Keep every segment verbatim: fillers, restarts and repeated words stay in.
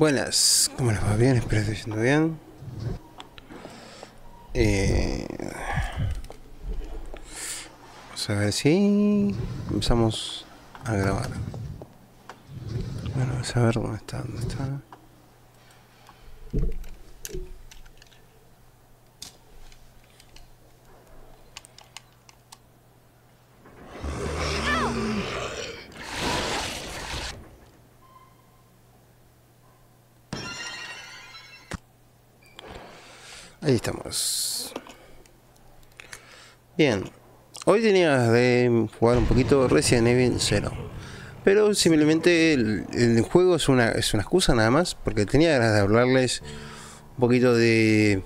Buenas, ¿cómo les va? Bien, espero que esté yendo bien. Eh, vamos a ver si empezamos a grabar. Bueno, vamos a ver dónde está, dónde está. Ahí estamos. Bien. Hoy tenía ganas de jugar un poquito Resident Evil cero. Pero simplemente el, el juego es una, es una excusa nada más. Porque tenía ganas de hablarles un poquito de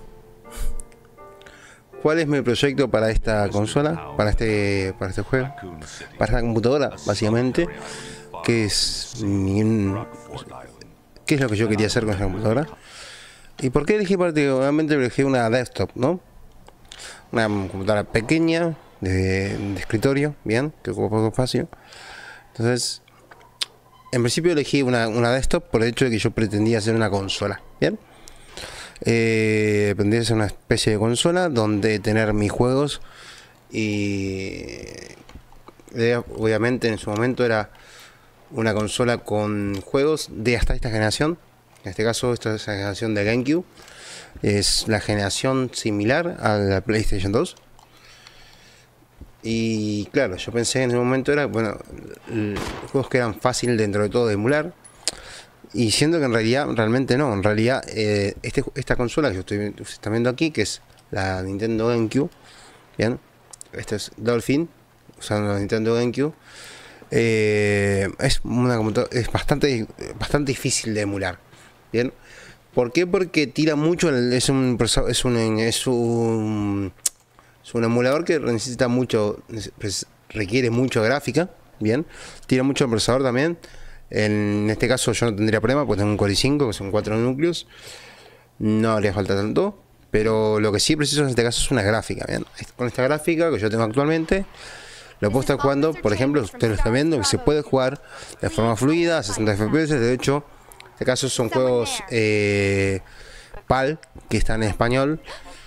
cuál es mi proyecto para esta consola, para este, para este juego, para esta computadora, básicamente. Que es mi, qué es lo que yo quería hacer con esta computadora. ¿Y por qué elegí particularmente elegí una desktop, no? Una computadora pequeña, de, de escritorio, bien, que ocupa poco espacio. Entonces, en principio elegí una, una desktop por el hecho de que yo pretendía hacer una consola, bien. Eh, pretendía hacer una especie de consola donde tener mis juegos y... Eh, obviamente en su momento era una consola con juegos de hasta esta generación. En este caso, esta es la generación de GameCube. Es la generación similar a la PlayStation dos. Y claro, yo pensé en ese momento era, bueno, juegos que eran fáciles dentro de todo de emular. Y siendo que en realidad, realmente no. En realidad, eh, este, esta consola que yo estoy están viendo aquí, que es la Nintendo GameCube. Bien, este es Dolphin, usando la Nintendo GameCube. Eh, es una computadora, es bastante, bastante difícil de emular. Bien, ¿por qué? Porque tira mucho, es un es un es un, es un emulador que necesita mucho, requiere mucha gráfica, bien, tira mucho el procesador también. En este caso yo no tendría problema, pues tengo un Core i cinco que son cuatro núcleos, no habría falta tanto, pero lo que sí preciso en este caso es una gráfica, bien. Con esta gráfica que yo tengo actualmente, lo puedo estar jugando, por ejemplo, ustedes lo están viendo, que se puede jugar de forma fluida, a sesenta F P S, de hecho. En este caso son juegos eh, PAL, que están en español,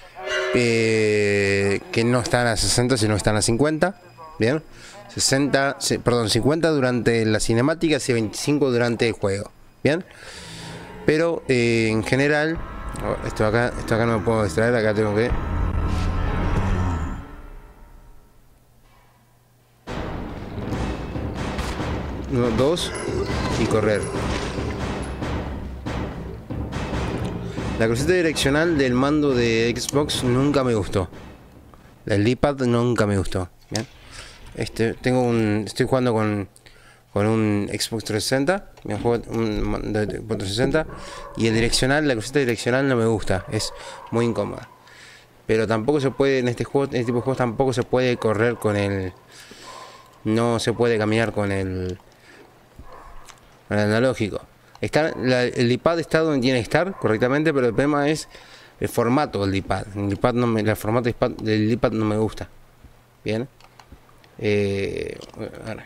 eh, que no están a sesenta, sino están a cincuenta. Bien, sesenta, perdón, cincuenta durante las cinemáticas y veinticinco durante el juego. Bien, pero eh, en general, esto acá, esto acá no me puedo distraer, acá tengo que... Uno, dos y correr. La cruceta direccional del mando de Xbox nunca me gustó. El D-pad nunca me gustó. Bien. Este, tengo un, estoy jugando con, con un Xbox trescientos sesenta, me juego un de trescientos sesenta, y el direccional, la cruceta direccional no me gusta, es muy incómoda. Pero tampoco se puede, en este juego, en este tipo de juegos tampoco se puede correr con el, no se puede caminar con el, con el analógico. Está, la, el D-pad está donde tiene que estar correctamente, pero el problema es el formato del D-pad. El D-pad no me, el formato del D-pad no me gusta. Bien. Eh, ahora.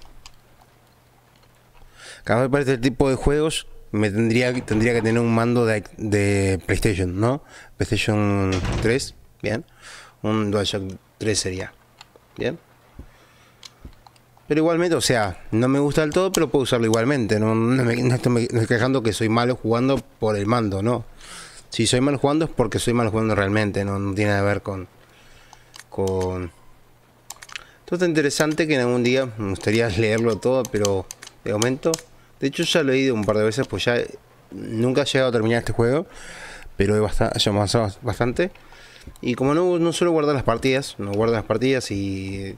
Cada vez para este tipo de juegos me tendría, tendría que tener un mando de, de PlayStation, ¿no? PlayStation tres, bien. Un DualShock tres sería. Bien. Pero igualmente, o sea, no me gusta del todo, pero puedo usarlo igualmente. No, no, me, no estoy, me estoy quejando que soy malo jugando por el mando, no. Si soy malo jugando es porque soy malo jugando realmente, no, no tiene nada que ver con... con... Esto está interesante, que en algún día me gustaría leerlo todo, pero de momento... De hecho ya lo he leído un par de veces, pues ya nunca he llegado a terminar este juego, pero he bastante, he avanzado bastante. Y como no, no suelo guardar las partidas, no guardo las partidas y...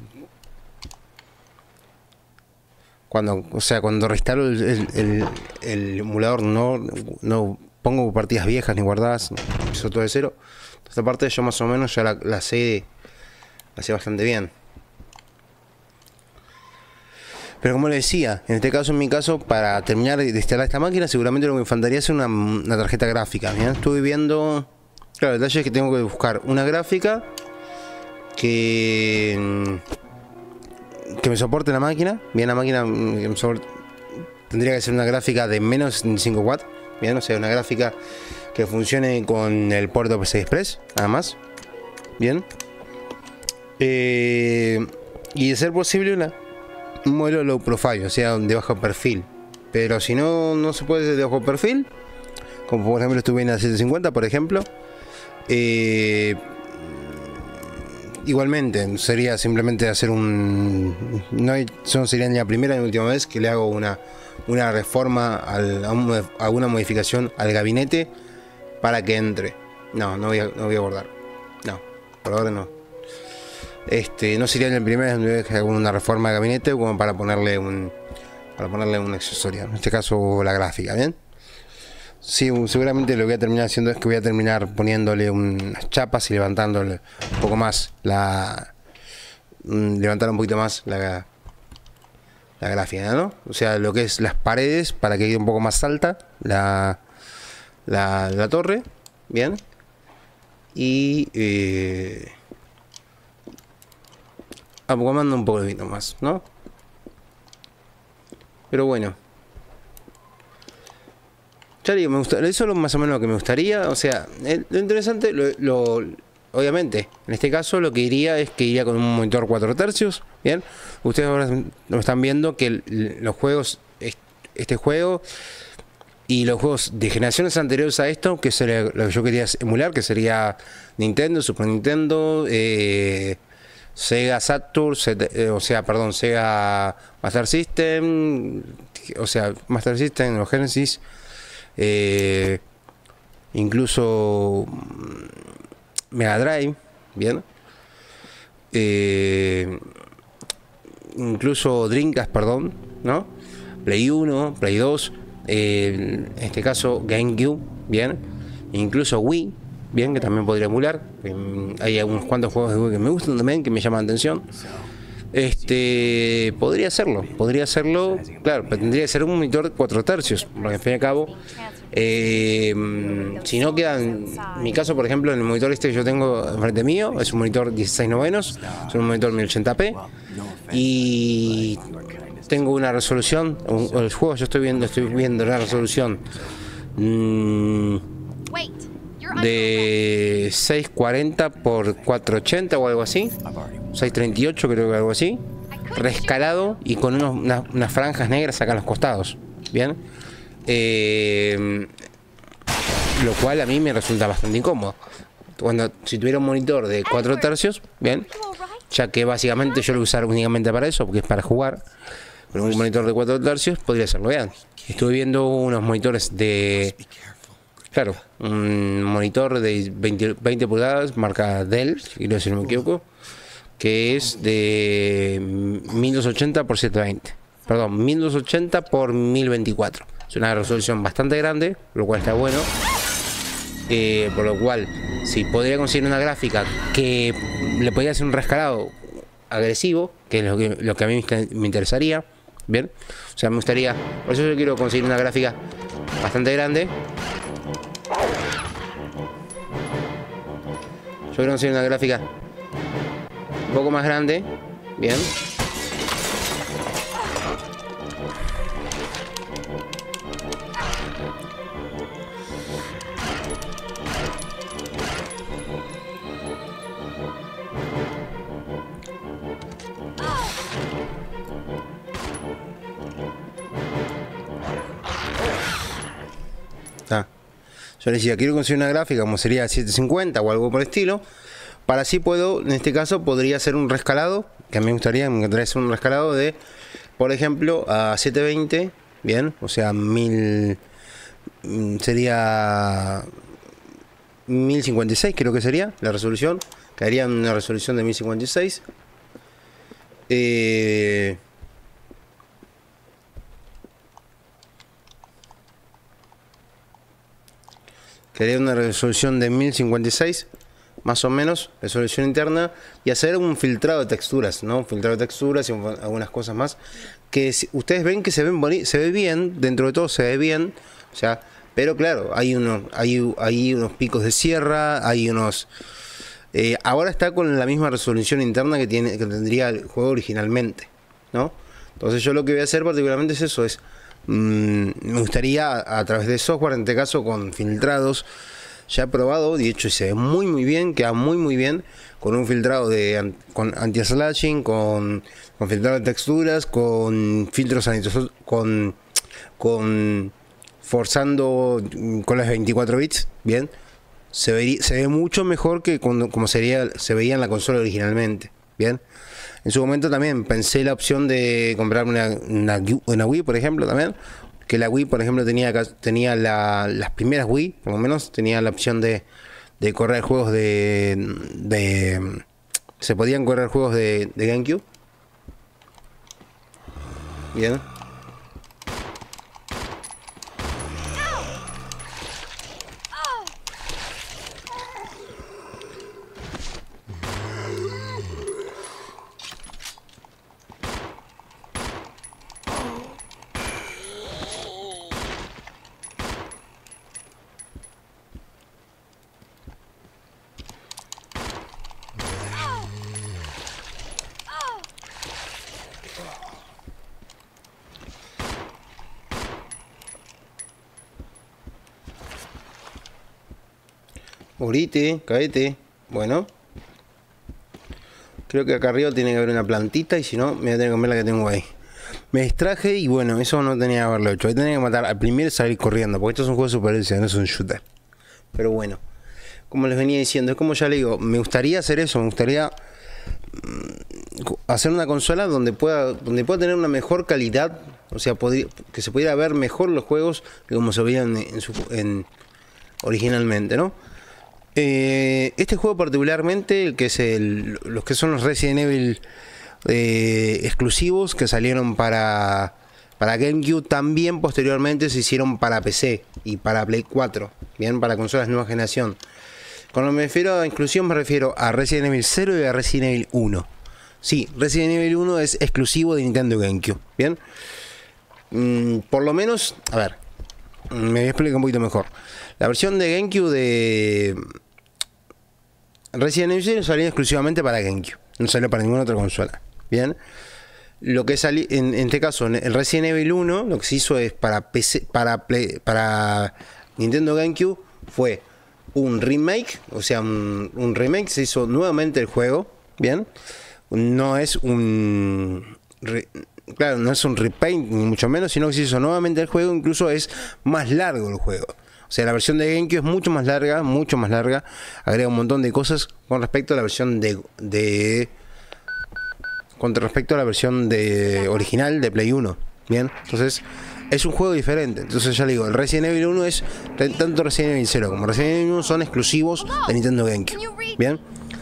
Cuando, o sea, cuando reinstalo el, el, el, el emulador no, no pongo partidas viejas ni guardadas, empiezo todo de cero. Esta parte yo más o menos ya la, la sé, la sé bastante bien. Pero como les decía, en este caso, en mi caso, para terminar de instalar esta máquina, seguramente lo que me faltaría es una, una tarjeta gráfica. ¿Bien? Estuve viendo, claro, el detalle es que tengo que buscar una gráfica que... que me soporte la máquina, bien, la máquina que me soporte, tendría que ser una gráfica de menos de cinco watts, bien, o sea, una gráfica que funcione con el puerto P C I Express, nada más, bien. Eh, y de ser posible una, un modelo low profile, o sea, de bajo perfil. Pero si no, no se puede de bajo perfil, como por ejemplo estuve en la setecientos cincuenta, por ejemplo, eh, igualmente sería simplemente hacer un, no, hay, no sería ni la primera ni la última vez que le hago una, una reforma al, a, un, a una modificación al gabinete para que entre. No, no voy a, no voy a abordar, no, por ahora no. Este, no sería la primera vez que hago una reforma de gabinete como para ponerle un, para ponerle un accesorio, en este caso la gráfica, ¿bien? Sí, seguramente lo que voy a terminar haciendo es que voy a terminar poniéndole unas chapas y levantándole un poco más la, levantar un poquito más la, la gráfica, ¿no? O sea, lo que es las paredes para que quede un poco más alta la, la, la torre, bien, y eh, acomodando un poquito más, ¿no? Pero bueno, ya digo, me gusta, eso es lo más o menos lo que me gustaría. O sea, el, lo interesante, lo, lo, obviamente, en este caso lo que iría es que iría con un monitor cuatro tercios. Bien, ustedes ahora lo están viendo que el, los juegos, este juego y los juegos de generaciones anteriores a esto, que sería lo que yo quería emular, que sería Nintendo, Super Nintendo, eh, Sega Saturn, eh, o sea, perdón, Sega Master System, o sea, Master System o Genesis. Eh, incluso Mega Drive, bien, eh, incluso Dreamcast, perdón, ¿no? Play uno, Play dos, eh, en este caso GameCube, bien, incluso Wii, bien, que también podría emular. Eh, hay algunos cuantos juegos de Wii que me gustan también, que me llaman la atención. Este, podría hacerlo, podría hacerlo, claro, pero tendría que ser un monitor de cuatro tercios, porque al fin y al cabo, eh, si no queda, en mi caso, por ejemplo, en el monitor este que yo tengo enfrente mío, es un monitor dieciséis novenos, es un monitor mil ochenta p, y tengo una resolución, un, el juego yo estoy viendo, estoy viendo una resolución mmm, de seiscientos cuarenta por cuatrocientos ochenta o algo así, seiscientos treinta y ocho creo que algo así, rescalado y con unos, una, unas franjas negras acá en los costados, bien, eh, lo cual a mí me resulta bastante incómodo cuando si tuviera un monitor de cuatro tercios, bien, ya que básicamente yo lo voy a usar únicamente para eso, porque es para jugar. Pero un monitor de cuatro tercios podría serlo, vean. Estuve viendo unos monitores de, claro, un monitor de veinte, veinte pulgadas, marca Dell, si no me equivoco, que es de mil doscientos ochenta por setecientos veinte, perdón, mil doscientos ochenta por mil veinticuatro. Es una resolución bastante grande, lo cual está bueno. Eh, por lo cual, si podría conseguir una gráfica que le podría hacer un rescalado agresivo, que es lo que, lo que a mí me interesaría, bien, o sea, me gustaría, por eso yo quiero conseguir una gráfica bastante grande. Yo quiero conseguir una gráfica un poco más grande, bien. Ah. Yo le decía, quiero conseguir una gráfica como sería setecientos cincuenta o algo por el estilo, para así puedo, en este caso podría hacer un rescalado, que a mí me gustaría, me encantaría hacer un rescalado de, por ejemplo, a setecientos veinte, bien, o sea, mil, sería mil cincuenta y seis, creo que sería la resolución, caería en una resolución de mil cincuenta y seis. Eh... Quería una resolución de mil cincuenta y seis, más o menos, resolución interna, y hacer un filtrado de texturas, ¿no? Un filtrado de texturas y un, algunas cosas más, que si, ustedes ven que se ven se ve bien, dentro de todo se ve bien, o sea, pero claro, hay unos, hay, hay unos picos de sierra, hay unos... Eh, ahora está con la misma resolución interna que, tiene, que tendría el juego originalmente, ¿no? Entonces yo lo que voy a hacer particularmente es eso, es Mm, me gustaría a, a través de software, en este caso con filtrados. Ya he probado, de hecho se ve muy muy bien, queda muy muy bien con un filtrado de con anti-slashing, con, con filtrado de texturas, con filtros anisosos, con con forzando con las veinticuatro bits, bien. Se ve, se ve mucho mejor que cuando, como sería, se veía en la consola originalmente, bien. En su momento también pensé la opción de comprarme una, una, una Wii, por ejemplo, también. Que la Wii, por ejemplo, tenía, tenía la, las primeras Wii, por lo menos, tenía la opción de, de correr juegos de, de... Se podían correr juegos de, de GameCube. Bien. Morite, caete. Bueno. Creo que acá arriba tiene que haber una plantita y si no, me voy a tener que comer la que tengo ahí. Me distraje y bueno, eso no tenía que haberlo hecho. Ahí tenía que matar al primero y salir corriendo, porque esto es un juego de supervivencia, no es un shooter. Pero bueno, como les venía diciendo, es como ya le digo, me gustaría hacer eso, me gustaría hacer una consola donde pueda donde pueda tener una mejor calidad, o sea, podría, que se pudiera ver mejor los juegos que como se veían en, su, en originalmente, ¿no? Eh, este juego particularmente, el que es el, los que son los Resident Evil eh, exclusivos que salieron para para GameCube, también posteriormente se hicieron para P C y para Play cuatro, bien, para consolas de nueva generación. Cuando me refiero a inclusión me refiero a Resident Evil cero y a Resident Evil uno. Sí, Resident Evil uno es exclusivo de Nintendo GameCube, bien. Mm, por lo menos, a ver, me voy a explicar un poquito mejor. La versión de GameCube de Resident Evil salió exclusivamente para GameCube, no salió para ninguna otra consola, bien. Lo que salió en, en este caso, en el Resident Evil uno, lo que se hizo es para P C, para Play, para Nintendo GameCube fue un remake, o sea, un, un remake, se hizo nuevamente el juego, bien. No es un re, claro, no es un repaint ni mucho menos, sino que se hizo nuevamente el juego, incluso es más largo el juego. O sea, la versión de GameCube es mucho más larga, mucho más larga, agrega un montón de cosas con respecto a la versión de, de con respecto a la versión de original de Play uno, bien. Entonces, es un juego diferente. Entonces ya le digo, el Resident Evil uno es, tanto Resident Evil cero como Resident Evil uno son exclusivos de Nintendo GameCube, bien.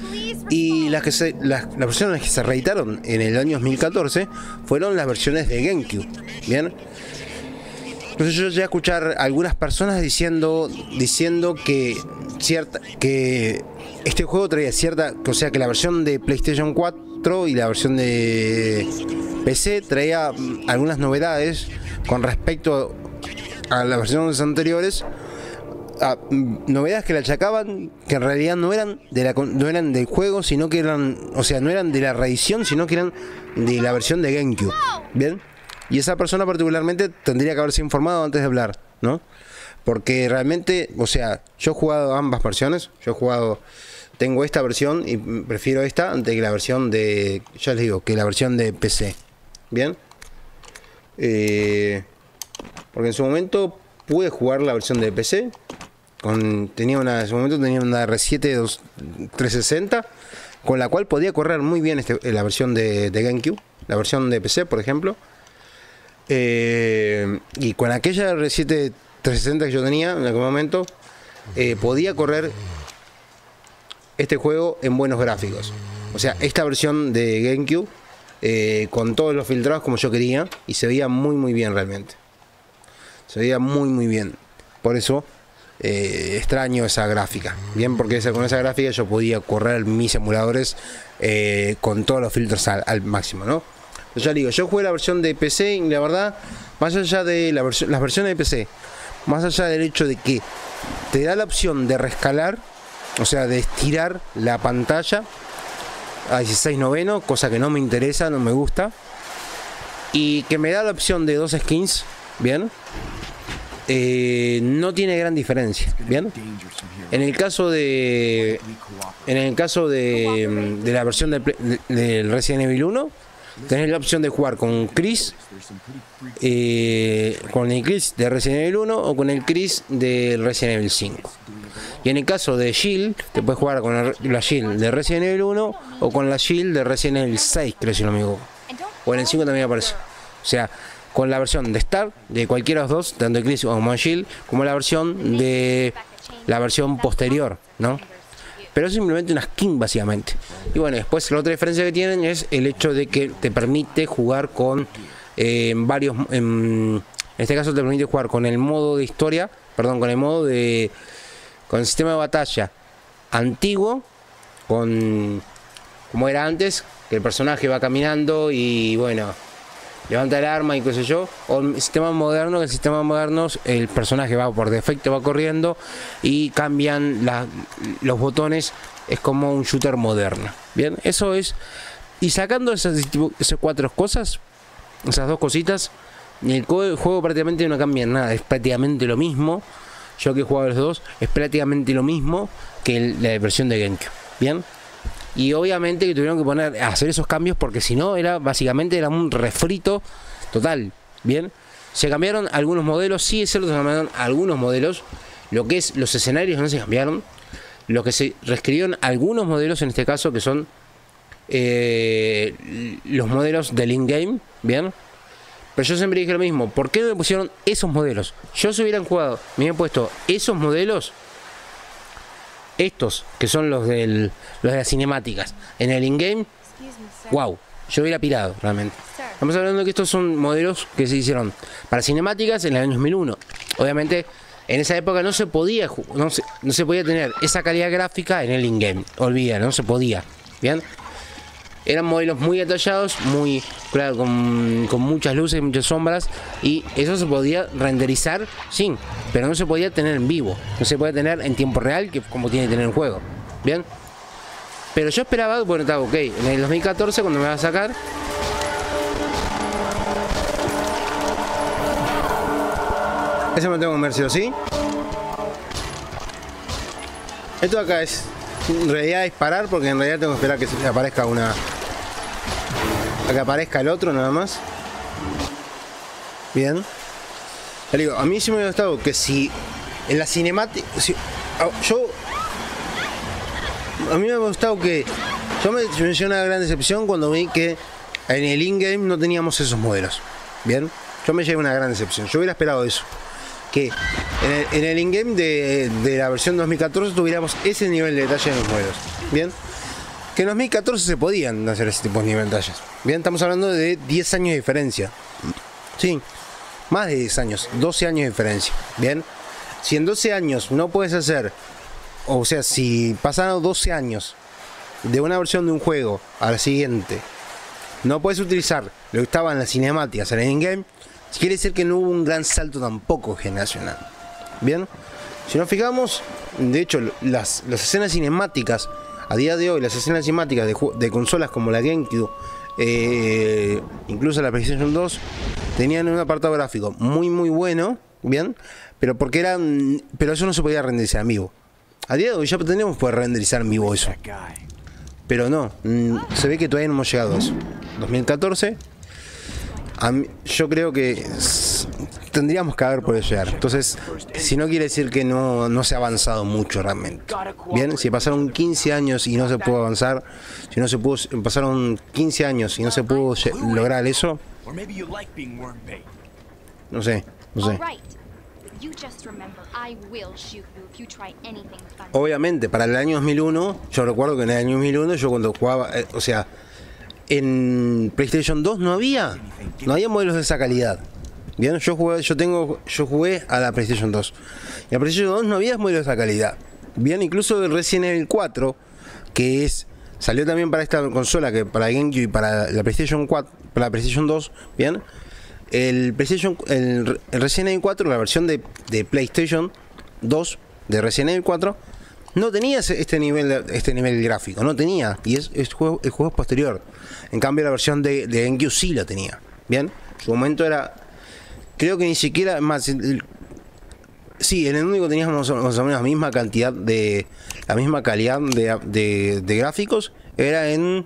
Y las que se, las, las versiones que se reeditaron en el año dos mil catorce fueron las versiones de GameCube, bien. Entonces yo llegué a escuchar a algunas personas diciendo diciendo que cierta que este juego traía cierta, o sea, que la versión de PlayStation cuatro y la versión de P C traía algunas novedades con respecto a las versiones anteriores, a, novedades que le achacaban que en realidad no eran de la, no eran del juego, sino que eran, o sea, no eran de la reedición, sino que eran de la versión de GameCube, bien. Y esa persona particularmente tendría que haberse informado antes de hablar, ¿no? Porque realmente, o sea, yo he jugado ambas versiones, yo he jugado, tengo esta versión y prefiero esta antes que la versión de, ya les digo, que la versión de P C, bien. Eh, porque en su momento pude jugar la versión de P C, con, tenía una, en su momento tenía una R siete trescientos sesenta, con la cual podía correr muy bien este, la versión de, de GameCube, la versión de P C, por ejemplo. Eh, y con aquella R siete trescientos sesenta que yo tenía en aquel momento, eh, podía correr este juego en buenos gráficos. O sea, esta versión de GameCube, eh, con todos los filtrados como yo quería, y se veía muy muy bien realmente. Se veía muy muy bien. Por eso eh, extraño esa gráfica. Bien, porque esa, con esa gráfica yo podía correr mis emuladores eh, con todos los filtros al, al máximo, ¿no? Ya digo, yo jugué la versión de P C y la verdad, más allá de la vers las versiones de P C, más allá del hecho de que te da la opción de rescalar, o sea, de estirar la pantalla a dieciséis noveno, cosa que no me interesa, no me gusta, y que me da la opción de dos skins, bien, eh, no tiene gran diferencia, bien. En el caso de, en el caso de, de la versión del de, de Resident Evil uno, tenés la opción de jugar con Chris, eh, con el Chris de Resident Evil uno o con el Chris de Resident Evil cinco. Y en el caso de Jill, te puedes jugar con la, la Jill de Resident Evil uno o con la Jill de Resident Evil seis, creo, si no me equivoco. O en el cinco también aparece. O sea, con la versión de Star, de cualquiera de los dos, tanto Chris como Jill, como la versión de la versión posterior, ¿no? Pero es simplemente una skin, básicamente. Y bueno, después la otra diferencia que tienen es el hecho de que te permite jugar con eh, varios... En, en este caso te permite jugar con el modo de historia, perdón, con el modo de... con el sistema de batalla antiguo, con... como era antes, que el personaje va caminando y bueno, levanta el arma y qué sé yo, o el sistema moderno, que el sistema moderno el personaje va por defecto, va corriendo y cambian la, los botones, es como un shooter moderno. Bien, eso es, y sacando esas, esas cuatro cosas, esas dos cositas, el juego prácticamente no cambia nada, es prácticamente lo mismo. Yo que he jugado los dos, es prácticamente lo mismo que el, la versión de GameCube. Bien. Y obviamente que tuvieron que poner a hacer esos cambios porque si no era básicamente era un refrito total. Bien, se cambiaron algunos modelos, sí es cierto, se cambiaron algunos modelos. Lo que es los escenarios no se cambiaron. Lo que se reescribieron algunos modelos en este caso que son eh, los modelos del in-game. Bien, pero yo siempre dije lo mismo. ¿Por qué no me pusieron esos modelos? Yo si hubieran jugado, me hubieran puesto esos modelos. Estos, que son los, del, los de las cinemáticas, en el in-game, wow, yo hubiera pirado realmente. Estamos hablando de que estos son modelos que se hicieron para cinemáticas en el año dos mil uno. Obviamente, en esa época no se podía no se, no se podía tener esa calidad gráfica en el in-game. Olvida, no se podía. Bien, eran modelos muy detallados, muy claro, con, con muchas luces y muchas sombras, y eso se podía renderizar, sí, pero no se podía tener en vivo, no se podía tener en tiempo real, que como tiene que tener el juego. Bien, pero yo esperaba, bueno, está ok, en el dos mil catorce cuando me va a sacar, ese me lo tengo que comer sí o sí. Esto acá es en realidad disparar, porque en realidad tengo que esperar que se aparezca una, a que aparezca el otro nada más. Bien, le digo, a mí sí me hubiera gustado que si en la cinemática, si, yo a mí me ha gustado que yo me mencioné una gran decepción cuando vi que en el in-game no teníamos esos modelos. Bien, yo me llevé una gran decepción, yo hubiera esperado eso, que en el, en el in-game de, de la versión dos mil catorce tuviéramos ese nivel de detalle en los modelos. Bien, que en dos mil catorce se podían hacer ese tipo de nivel de detalles. Bien, estamos hablando de diez años de diferencia. Sí, más de diez años, doce años de diferencia. Bien, si en doce años no puedes hacer, o sea, si pasaron doce años de una versión de un juego a la siguiente, no puedes utilizar lo que estaba en las cinemáticas en el in-game, quiere decir que no hubo un gran salto tampoco generacional. Bien, si nos fijamos, de hecho, las, las escenas cinemáticas, a día de hoy, las escenas cinemáticas de, de consolas como la GameCube, eh, incluso la PlayStation dos, tenían un apartado gráfico muy muy bueno, bien, pero porque eran, pero eso no se podía renderizar en vivo. A día de hoy ya tenemos que poder renderizar en vivo eso, pero no, se ve que todavía no hemos llegado a eso. dos mil catorce, a mí, yo creo que tendríamos que haber podido llegar. Entonces, si no quiere decir que no, no se ha avanzado mucho realmente. Bien, si pasaron quince años y no se pudo avanzar, si no se pudo, pasaron quince años y no se pudo lograr eso, no sé, no sé. Obviamente, para el año dos mil uno, yo recuerdo que en el año dos mil uno, yo cuando jugaba, eh, o sea, en PlayStation dos no había, no había modelos de esa calidad. Bien, yo jugué, yo tengo, yo jugué a la PlayStation dos. Y en la PlayStation dos no había modelos de esa calidad. Bien, incluso el Resident Evil cuatro, que es, salió también para esta consola, que para GameCube y para la PlayStation cuatro, para la PlayStation dos, bien. El PlayStation, el, el Resident Evil cuatro, la versión de, de PlayStation dos de Resident Evil cuatro, no tenía este nivel, este nivel gráfico, no tenía, y es, es juego, el juego es posterior. En cambio la versión de, de GameCube sí lo tenía. Bien, en su momento era creo que ni siquiera más. El, el, sí, en el único teníamos más o menos la misma cantidad de. La misma calidad de, de, de gráficos. Era en,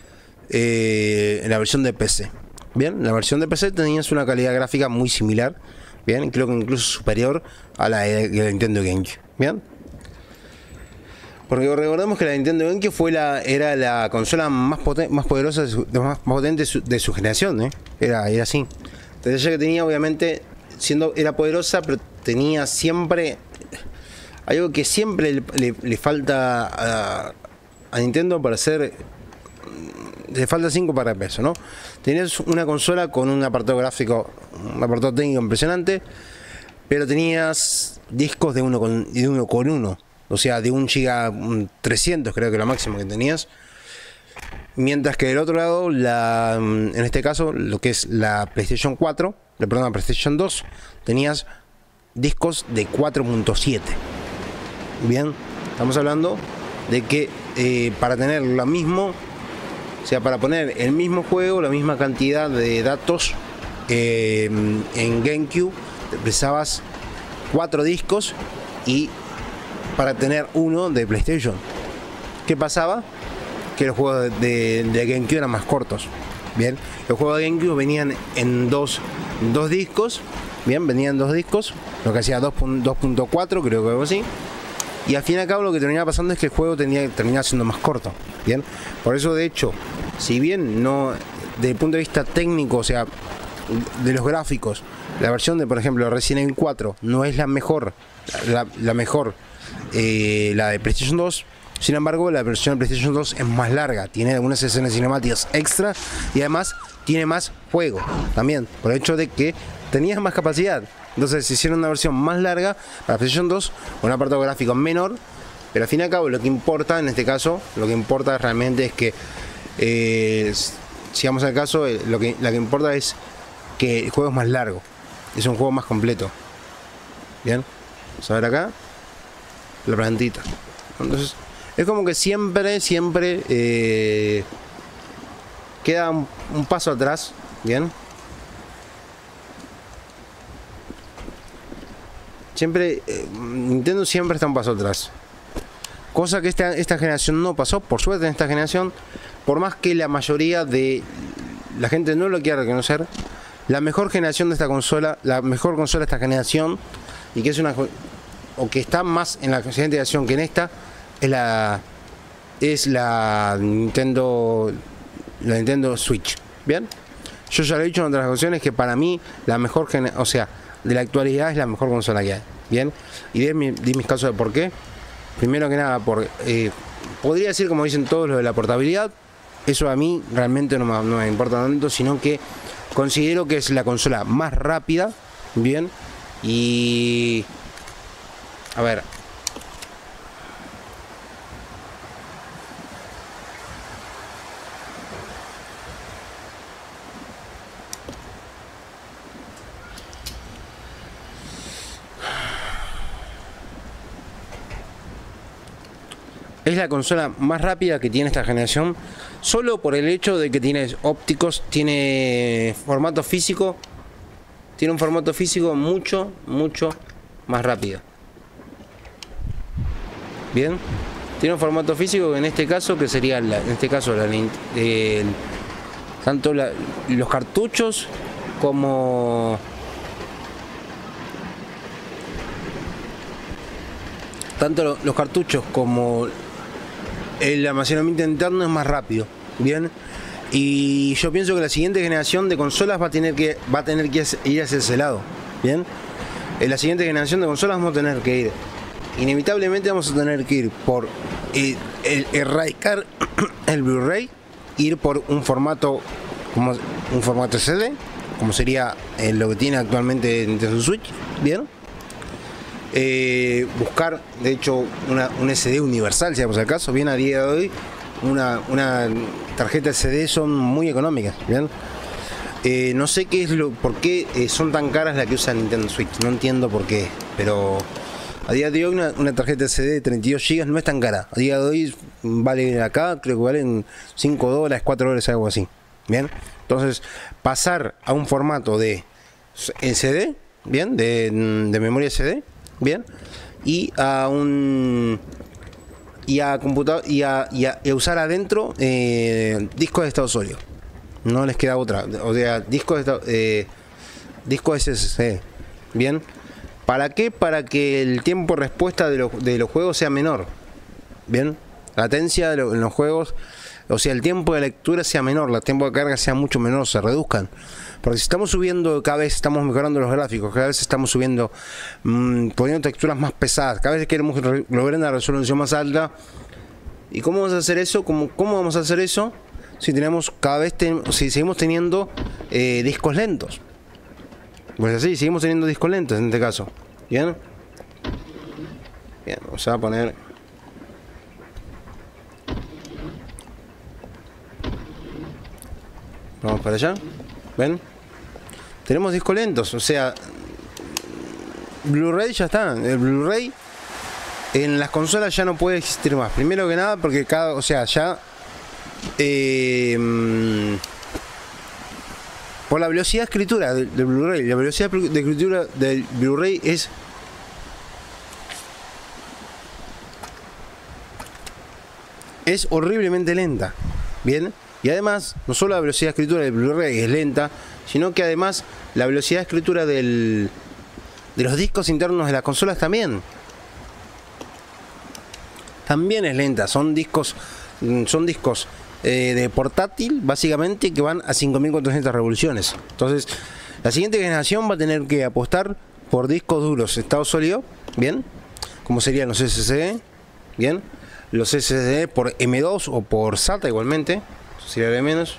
eh, en la versión de P C. Bien, en la versión de P C tenías una calidad gráfica muy similar. Bien, creo que incluso superior a la de la Nintendo GameCube. Bien. Porque recordemos que la Nintendo GameCube fue la, era la consola más, poten, más poderosa, de su, más potente de su, de su generación, ¿eh? Era, era así. Entonces ella que tenía, obviamente, siendo era poderosa, pero tenía siempre algo que siempre le, le, le falta a, a Nintendo para hacer. Le falta cinco para el peso, ¿no? Tenías una consola con un apartado gráfico, un apartado técnico impresionante, pero tenías discos de uno con, de uno con uno. O sea, de un giga trescientos creo que lo máximo que tenías. Mientras que del otro lado, la, en este caso, lo que es la PlayStation cuatro, perdón, la PlayStation dos, tenías discos de cuatro punto siete. Bien, estamos hablando de que eh, para tener lo mismo, o sea, para poner el mismo juego, la misma cantidad de datos eh, en GameCube, precisabas cuatro discos y para tener uno de PlayStation. ¿Qué pasaba? Que los juegos de, de GameCube eran más cortos. Bien, los juegos de GameCube venían en dos, dos discos. Bien, venían dos discos, lo que hacía dos punto cuatro, creo que algo así. Y al fin y al cabo lo que terminaba pasando es que el juego tenía, terminaba siendo más corto. Bien, por eso de hecho, si bien no, desde el punto de vista técnico, o sea, de los gráficos, la versión de, por ejemplo, Resident Evil cuatro no es la mejor, la, la mejor. Eh, la de PlayStation dos, sin embargo la versión de PlayStation dos es más larga, tiene algunas escenas cinemáticas extra y además tiene más juego también, por el hecho de que tenías más capacidad. Entonces se hicieron una versión más larga para PlayStation dos con un apartado gráfico menor, pero al fin y al cabo lo que importa en este caso, lo que importa realmente es que eh, si vamos al caso, eh, lo que, lo que importa es que el juego es más largo, es un juego más completo. Bien, vamos a ver acá la plantita. Entonces es como que siempre siempre eh, queda un, un paso atrás. Bien, siempre eh, Nintendo siempre está un paso atrás, cosa que esta, esta generación no pasó, por suerte en esta generación, por más que la mayoría de la gente no lo quiera reconocer. La mejor generación de esta consola, la mejor consola de esta generación, y que es una o que está más en la siguiente generación que en esta, es la es la Nintendo la Nintendo Switch. Bien, yo ya lo he dicho en otras ocasiones que para mí la mejor, o sea, de la actualidad es la mejor consola que hay. Bien, y de, mi, de mis casos de por qué. Primero que nada, por eh, podría decir, como dicen todos, lo de la portabilidad. Eso a mí realmente no me, no me importa tanto, sino que considero que es la consola más rápida. Bien, y a ver, es la consola más rápida que tiene esta generación, solo por el hecho de que tiene ópticos, tiene formato físico, tiene un formato físico mucho, mucho más rápido. Bien, tiene un formato físico que en este caso, que sería la, en este caso la, el, tanto la, los cartuchos como tanto los cartuchos como el almacenamiento interno es más rápido. Bien, y yo pienso que la siguiente generación de consolas va a tener que va a tener que ir hacia ese lado. Bien, en la siguiente generación de consolas vamos a tener que ir, inevitablemente vamos a tener que ir por el, el, erradicar el Blu-ray, ir por un formato como un formato C D, como sería eh, lo que tiene actualmente Nintendo Switch. Bien, eh, buscar de hecho una, un S D universal, si vamos al caso. Bien, a día de hoy una, una tarjeta S D son muy económicas. Bien, eh, no sé qué es lo, por qué eh, son tan caras las que usa Nintendo Switch, no entiendo por qué, pero a día de hoy una, una tarjeta S D de treinta y dos gigas no es tan cara. A día de hoy vale acá, creo que valen cinco dólares, cuatro dólares, algo así. Bien, entonces pasar a un formato de en C D, bien, de, de memoria C D, bien, y a un y a computador y a, y a, y a usar adentro eh, discos de estado sólido. No les queda otra, o sea, discos de estado, eh, discos S S D, bien. ¿Para qué? Para que el tiempo de respuesta de, lo, de los juegos sea menor, bien. Latencia de lo, en los juegos, o sea, el tiempo de lectura sea menor, el tiempo de carga sea mucho menor, se reduzcan. Porque si estamos subiendo, cada vez estamos mejorando los gráficos, cada vez estamos subiendo, mmm, poniendo texturas más pesadas, cada vez queremos lograr una resolución más alta. ¿Y cómo vamos a hacer eso? ¿Cómo, cómo vamos a hacer eso? Si tenemos cada vez, ten, si seguimos teniendo eh, discos lentos. Pues así, seguimos teniendo discos lentos en este caso. ¿Bien? Bien, vamos a poner... Vamos para allá. ¿Ven? Tenemos discos lentos, o sea, Blu-ray ya está. El Blu-ray en las consolas ya no puede existir más. Primero que nada porque cada, o sea, ya eh, por la velocidad de escritura del, del Blu-ray, la velocidad de escritura del Blu-ray es es horriblemente lenta. Bien. Y además, no solo la velocidad de escritura del Blu-ray es lenta, sino que además la velocidad de escritura del, de los discos internos de las consolas también. También es lenta. Son discos, son discos eh, de portátil, básicamente, que van a cinco mil cuatrocientas revoluciones. Entonces, la siguiente generación va a tener que apostar por discos duros, estado sólido, bien, como serían los S S D, bien, los S S D por M dos o por SATA igualmente. Sería de menos.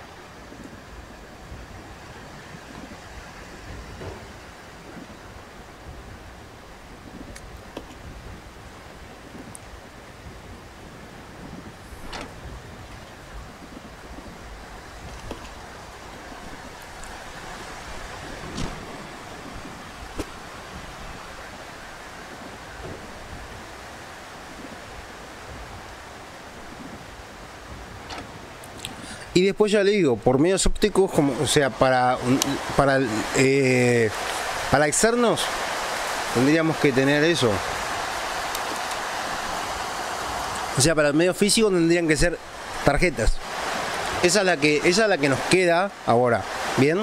Y después ya le digo, por medios ópticos, como, o sea, para para eh, para externos tendríamos que tener eso. O sea, para el medio físico tendrían que ser tarjetas. Esa es la que esa es la que nos queda ahora, ¿bien?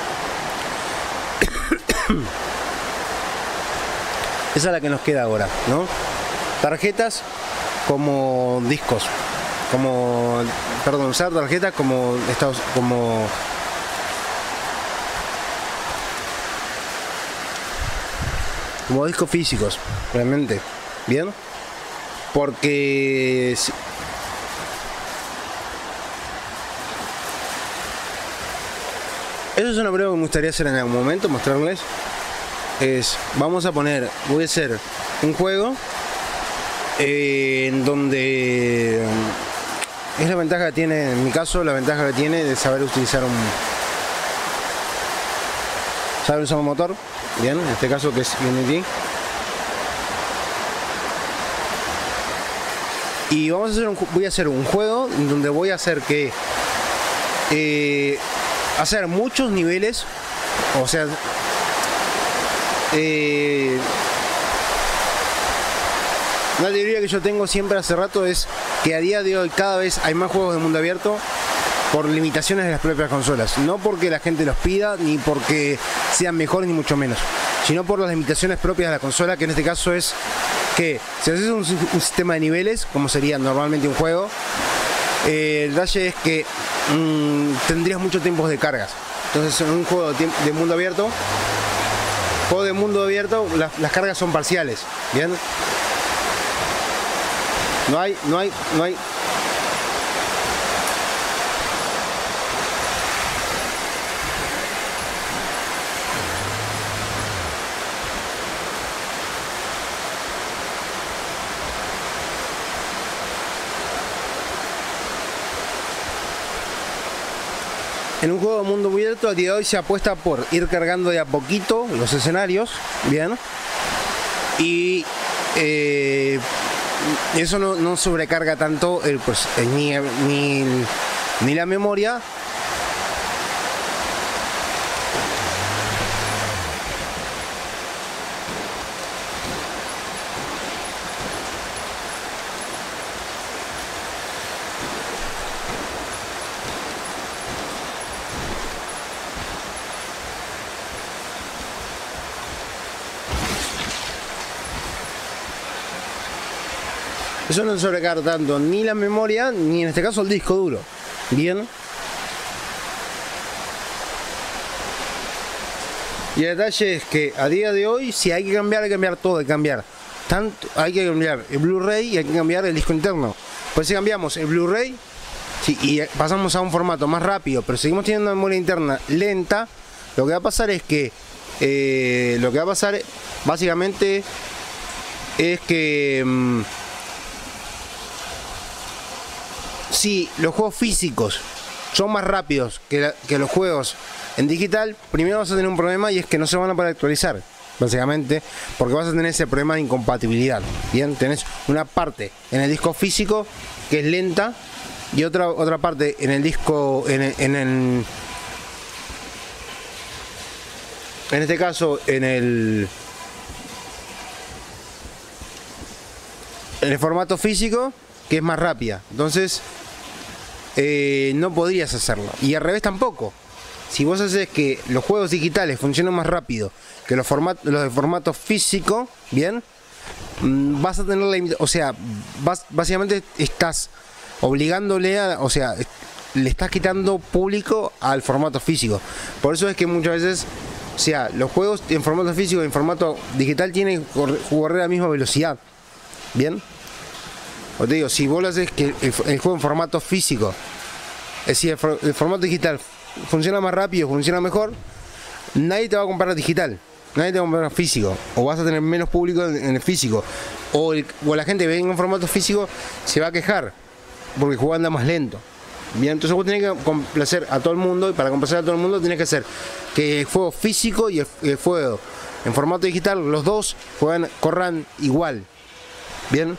Esa es la que nos queda ahora, ¿no? Tarjetas como discos. Como, perdón, usar tarjetas como estados, como como discos físicos, realmente, bien, porque si, eso es una prueba que me gustaría hacer en algún momento, mostrarles. Es, vamos a poner, voy a hacer un juego eh, en donde es la ventaja que tiene, en mi caso, la ventaja que tiene de saber utilizar un saber usar un motor, bien, en este caso que es Unity. Y vamos a hacer un, voy a hacer un juego en donde voy a hacer que eh, hacer muchos niveles, o sea, eh, una teoría que yo tengo siempre hace rato es que a día de hoy cada vez hay más juegos de mundo abierto por limitaciones de las propias consolas. No porque la gente los pida, ni porque sean mejores, ni mucho menos, sino por las limitaciones propias de la consola, que en este caso es que si haces un, un sistema de niveles, como sería normalmente un juego, eh, el detalle es que mmm, tendrías muchos tiempos de cargas. Entonces en un juego de, de mundo abierto, juego de mundo abierto, las, las cargas son parciales, ¿bien? No hay, no hay, no hay. En un juego de mundo abierto a día de hoy se apuesta por ir cargando de a poquito los escenarios, bien, y eh, eso no, no sobrecarga tanto el, pues, el, ni, ni, ni la memoria Eso no sobrecarga tanto ni la memoria, ni en este caso el disco duro. Bien. Y el detalle es que a día de hoy, si hay que cambiar, hay que cambiar todo, hay que cambiar. Tanto, hay que cambiar el Blu-ray y hay que cambiar el disco interno. Pues si cambiamos el Blu-ray, sí, y pasamos a un formato más rápido, pero seguimos teniendo memoria interna lenta, lo que va a pasar es que eh, lo que va a pasar básicamente es que mmm, si los juegos físicos son más rápidos que, la, que los juegos en digital, primero vas a tener un problema, y es que no se van a poder actualizar, básicamente, porque vas a tener ese problema de incompatibilidad. Bien, tenés una parte en el disco físico que es lenta, y otra otra parte en el disco, en el, en el en este caso en el en el formato físico, que es más rápida. Entonces eh, no podrías hacerlo, y al revés tampoco. Si vos haces que los juegos digitales funcionen más rápido que los formatos los de formato físico, bien, vas a tener la, o sea, vas, básicamente estás obligándole a, o sea, le estás quitando público al formato físico. Por eso es que muchas veces, o sea, los juegos en formato físico y en formato digital tienen que correr a la misma velocidad. Bien. O te digo, si vos lo haces que el, el juego en formato físico, es decir, el, for, el formato digital funciona más rápido, funciona mejor, nadie te va a comprar digital, nadie te va a comprar físico, o vas a tener menos público en, en el físico, o, el, o la gente que venga en formato físico se va a quejar porque el juego anda más lento. Bien, entonces vos tenés que complacer a todo el mundo, y para complacer a todo el mundo tenés que hacer que el juego físico y el, el juego en formato digital, los dos juegan, corran igual. Bien.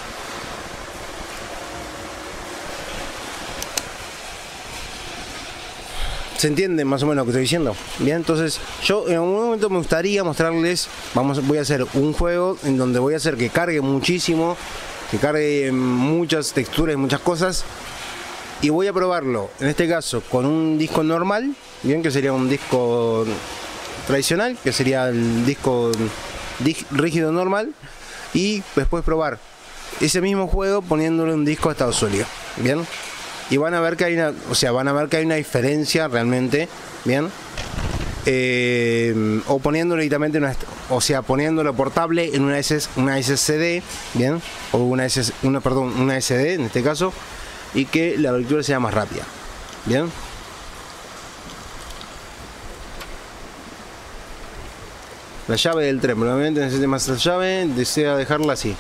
¿Se entiende más o menos lo que estoy diciendo? Bien, entonces yo en algún momento me gustaría mostrarles, vamos, voy a hacer un juego en donde voy a hacer que cargue muchísimo, que cargue muchas texturas y muchas cosas, y voy a probarlo, en este caso, con un disco normal, bien, que sería un disco tradicional, que sería el disco rígido normal, y después probar ese mismo juego poniéndole un disco a estado sólido, bien. Y van a ver que hay una, o sea, van a ver que hay una diferencia realmente, bien, eh, o poniéndolo directamente una, o sea, poniéndolo portable en una S una S S D, bien, o una S una perdón, una S D en este caso, y que la lectura sea más rápida, bien. La llave del tren, probablemente necesite más la llave, desea dejarla así.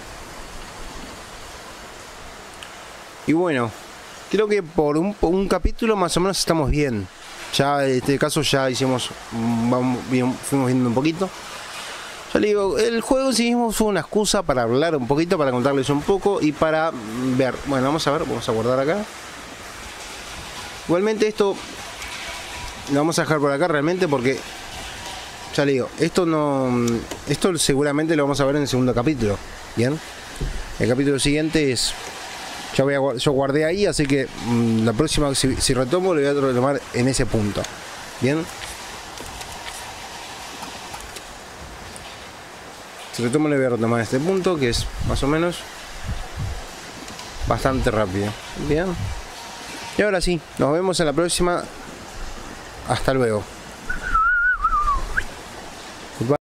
Y bueno, creo que por un, por un capítulo más o menos estamos bien. Ya en este caso ya hicimos, vamos, fuimos viendo un poquito. Ya le digo, el juego en sí mismo fue una excusa para hablar un poquito, para contarles un poco y para ver. Bueno, vamos a ver, vamos a guardar acá. Igualmente esto lo vamos a dejar por acá realmente porque, ya le digo, esto no, esto seguramente lo vamos a ver en el segundo capítulo. Bien, el capítulo siguiente es, ya voy a, yo guardé ahí, así que mmm, la próxima, si, si retomo, lo voy a retomar en ese punto. Bien. Si retomo, le voy a retomar este punto, que es más o menos bastante rápido. Bien. Y ahora sí, nos vemos en la próxima. Hasta luego.